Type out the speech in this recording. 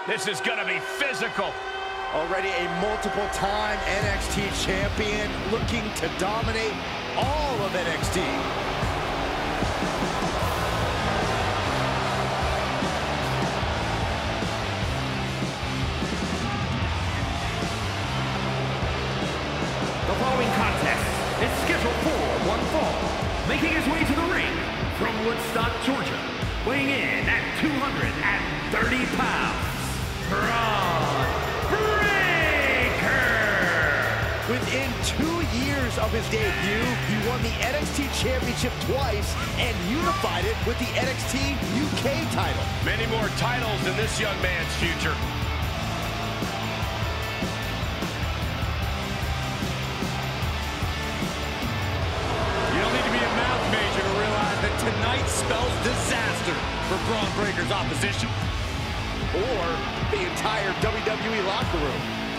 This is gonna be physical. Already a multiple-time NXT champion looking to dominate all of NXT. The following contest is scheduled for one fall. Making his way to the ring from Woodstock, Georgia, weighing in at 230 pounds, Bron Breakker! Within 2 years of his debut, he won the NXT Championship twice and unified it with the NXT UK title. Many more titles in this young man's future. Tonight spells disaster for Bron Breakker's opposition. Or the entire WWE locker room.